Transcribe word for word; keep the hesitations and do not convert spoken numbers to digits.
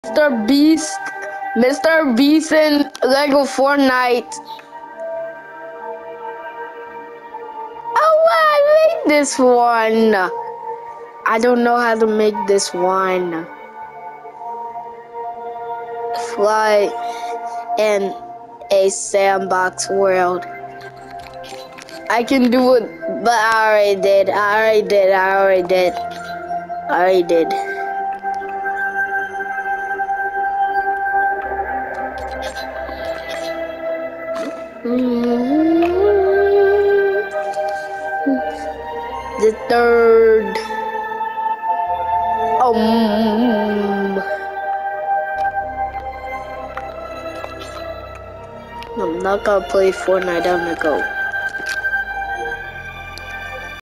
Mister Beast, Mister Beast in Lego Fortnite. Oh, I made this one. I don't know how to make this one. Fly in a sandbox world. I can do it, but I already did. I already did. I already did. I already did. The third. Um. I'm not gonna play Fortnite. I'm gonna go.